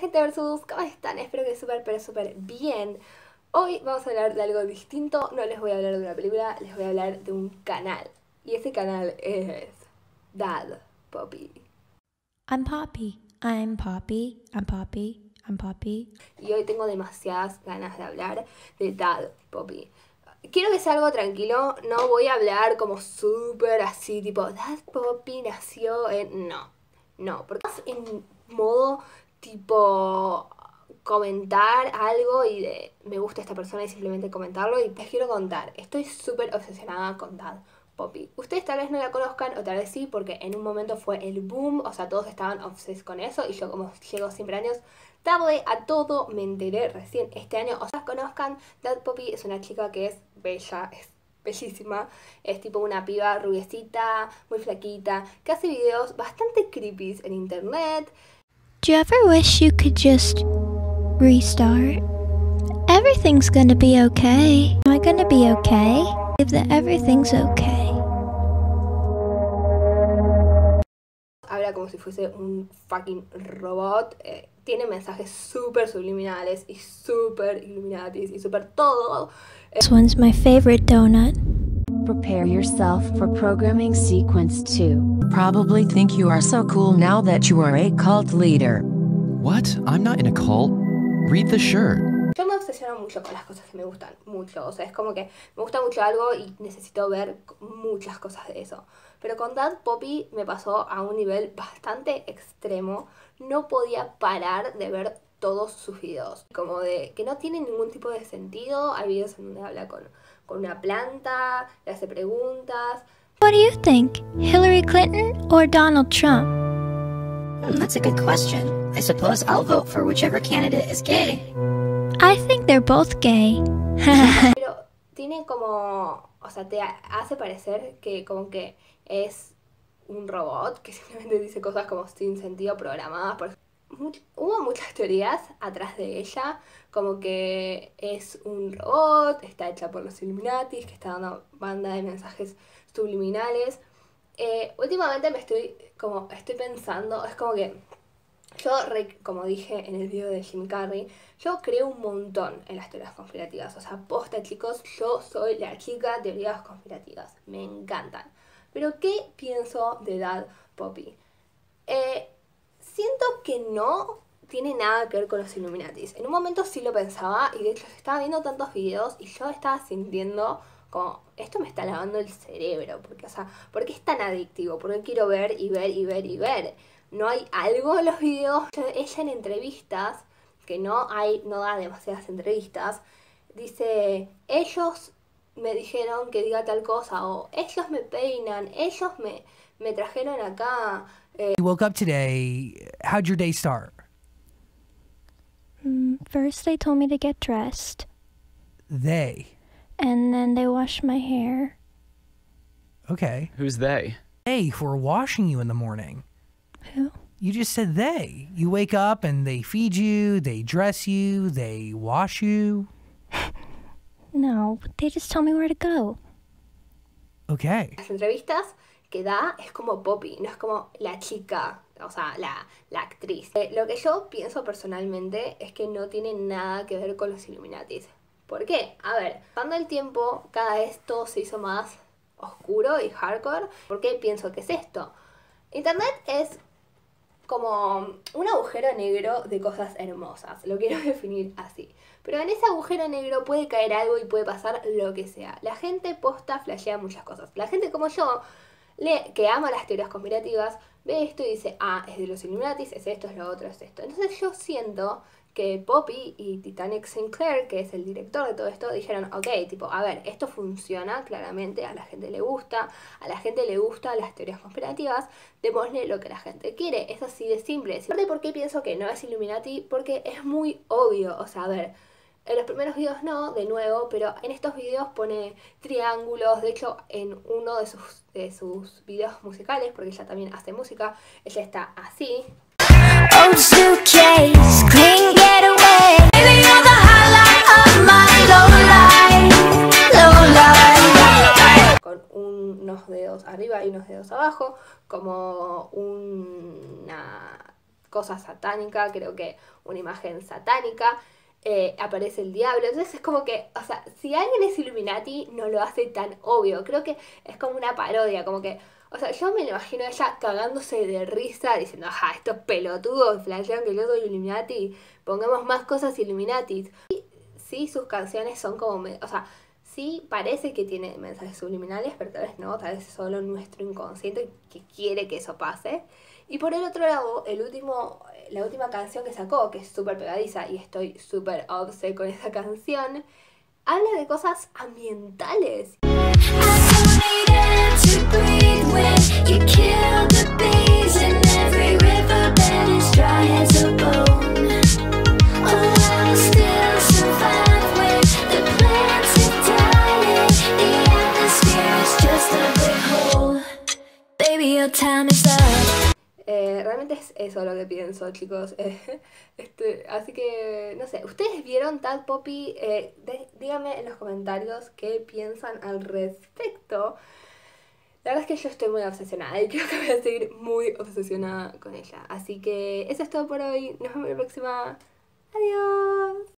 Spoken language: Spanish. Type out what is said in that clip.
gente versus, ¿cómo están? Espero que súper, pero súper bien. Hoy vamos a hablar de algo distinto, no les voy a hablar de una película, les voy a hablar de un canal. Y ese canal es Dad Poppy. I'm Poppy, I'm Poppy, I'm Poppy, I'm Poppy. Y hoy tengo demasiadas ganas de hablar de Dad Poppy. Quiero que sea algo tranquilo, no voy a hablar como súper así, tipo, Dad Poppy nació en... No, porque es en modo tipo comentar algo y de me gusta esta persona y simplemente comentarlo. Y les quiero contar, estoy súper obsesionada con Dad Poppy. Ustedes tal vez no la conozcan o tal vez sí, porque en un momento fue el boom, o sea, todos estaban obses con eso y yo como llego siempre años tarde a todo, me enteré recién este año. O sea, conozcan, Dad Poppy es una chica que es bella, es bellísima, es tipo una piba rubiecita, muy flaquita, que hace videos bastante creepy en internet. Do you ever wish you could just restart? Everything's gonna be okay. Am I gonna be okay? If that everything's okay. Habla como si fuese un fucking robot. Tiene mensajes súper subliminales y súper illuminatis y súper todo. This one's my favorite donut. Prepare yourself for programming sequence 2. Probably think you are so cool now that you are a cult leader. What? I'm not in a cult. Read the shirt. Yo me obsesiono mucho con las cosas que me gustan, mucho. O sea, es como que me gusta mucho algo y necesito ver muchas cosas de eso. Pero con Dad Poppy me pasó a un nivel bastante extremo. No podía parar de ver todos sus videos. Como de que no tienen ningún tipo de sentido. Hay videos en donde habla con una planta, le hace preguntas. What do you think? Hillary Clinton or Donald Trump? That's a good question. I suppose I'll vote for whichever candidate is gay. I think they're both gay. Pero tiene como, o sea, te hace parecer que como que es un robot que simplemente dice cosas como sin sentido programadas. Hubo muchas teorías atrás de ella, como que es un robot, está hecha por los Illuminatis, que está dando banda de mensajes subliminales. Últimamente estoy pensando, es como que yo, como dije en el video de Jim Carrey, yo creo un montón en las teorías conspirativas. O sea, posta chicos, yo soy la chica de teorías conspirativas. Me encantan. Pero ¿qué pienso de Dad Poppy? Siento que no tiene nada que ver con los Illuminatis. En un momento sí lo pensaba y de hecho estaba viendo tantos videos y yo estaba sintiendo como, esto me está lavando el cerebro. Porque, o sea, ¿por qué es tan adictivo? Porque quiero ver y ver y ver y ver. No hay algo en los videos. Ella en entrevistas, que no da demasiadas entrevistas, dice, ellos me dijeron que diga tal cosa, o ellos me peinan, ellos me trajeron acá. You woke up today. How'd your day start? First they told me to get dressed. They. And then they washed my hair. Okay. Who's they? They who are washing you in the morning. Who? You just said they. You wake up and they feed you, they dress you, they wash you. No, they just tell me where to go. Okay. Las entrevistas que da es como Poppy, no es como la chica, o sea, la actriz. Lo que yo pienso personalmente es que no tiene nada que ver con los Illuminatis. ¿Por qué? A ver, pasando el tiempo, cada vez todo se hizo más oscuro y hardcore. ¿Por qué pienso que es esto? Internet es como un agujero negro de cosas hermosas, lo quiero definir así. Pero en ese agujero negro puede caer algo y puede pasar lo que sea. La gente posta flashea muchas cosas. La gente como yo, que ama las teorías conspirativas, ve esto y dice, ah, es de los Illuminatis, es esto, es lo otro, es esto. Entonces yo siento que Poppy y Titanic Sinclair, que es el director de todo esto, dijeron, ok, tipo, a ver, esto funciona, claramente a la gente le gustan las teorías conspirativas, démosle lo que la gente quiere, es así de simple. Aparte, ¿por qué pienso que no es Illuminati? Porque es muy obvio, o sea, a ver, en los primeros videos no, de nuevo, pero en estos videos pone triángulos. De hecho, en uno de sus videos musicales, porque ella también hace música, ella está así. Old suitcase, clean getaway. Baby, you're the highlight of my low life. Con unos dedos arriba y unos dedos abajo, como una cosa satánica, creo que una imagen satánica. Aparece el diablo, entonces es como que, o sea, si alguien es Illuminati no lo hace tan obvio, creo que es como una parodia, como que, o sea, yo me lo imagino a ella cagándose de risa, diciendo, ajá, estos pelotudos flashean que yo soy Illuminati, pongamos más cosas Illuminati. Y sí, sus canciones son como, o sea, sí parece que tiene mensajes subliminales, pero tal vez no, tal vez es solo nuestro inconsciente que quiere que eso pase. Y por el otro lado, la última canción que sacó, que es súper pegadiza y estoy súper obse con esa canción, habla de cosas ambientales. Realmente es eso lo que pienso, chicos. Así que, no sé, ¿ustedes vieron Tag Poppy? Díganme en los comentarios qué piensan al respecto. La verdad es que yo estoy muy obsesionada y creo que voy a seguir muy obsesionada con ella. Así que eso es todo por hoy. Nos vemos en la próxima. Adiós.